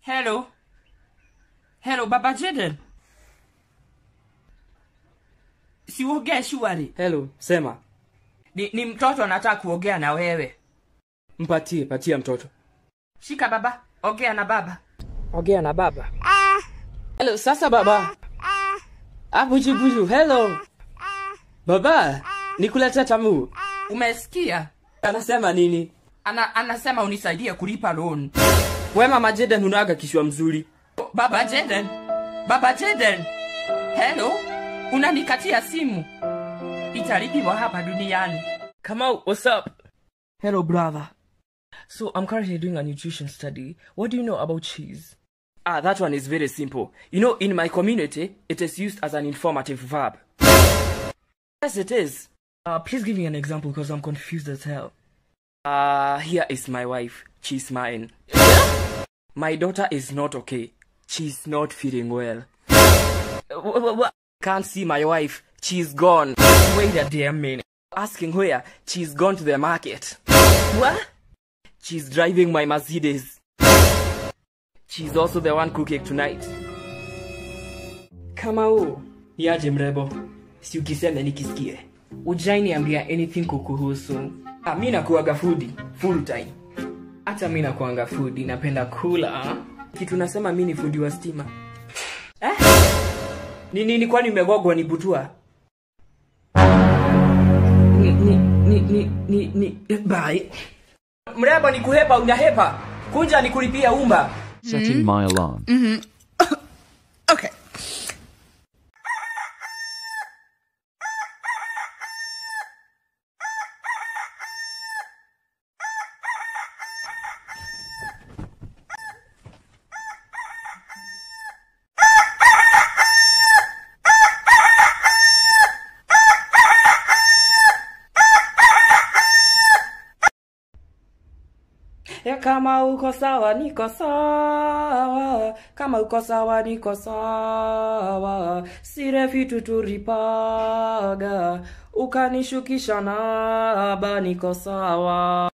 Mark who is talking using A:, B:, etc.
A: Hello. Hello, Baba Jaden. Siongea shwari.
B: Hello, sema.
A: Ni mtoto anataka kuongea na wewe.
B: Patia mtoto.
A: Shika baba, ongea na baba.
B: Ongea na baba. Hello, sasa baba. Buju, hello. Baba, nikuleta tamu.
A: Umesikia?
B: Anasema nini?
A: Anasema unisaidie kulipa loan.
B: Wewe Mama Jaden unaga kishwa mzuri.
A: Baba Jaden. Baba Jaden. Hello. Unanikatia simu. Italipiwa hapa duniani.
B: Kamau, what's up?
C: Hello, brother.
B: So, I'm currently doing a nutrition study. What do you know about cheese? That one is very simple. You know, in my community, it is used as an informative verb. Yes, it is. Please give me an example because I'm confused as hell. Here is my wife. She's mine. My daughter is not okay. She's not feeling well. What? Can't see my wife. She's gone. Wait a damn minute. Asking where? She's gone to the market. What? She's driving my Mercedes. She's also the one cooking tonight. Kamau, yaje mrebo. Si ukisema nikisikie. Ujaini ambia anything kukuhusu. Mimi nakuaga foodie full time. Hata mimi nakuanga foodie, napenda kula. Kitu nasema mimi ni foodie wa stima. Nini kwani umegogwa ni butua? Bye. Mreba ni kuhepa unahepa. Kunja ni kulipia umba.
D: Setting my alarm.
C: Okay.
B: Kama uko sawa niko sawa, kama uko sawa niko sawa, sirefi tuturipaga, ukanishukisha naba niko sawa.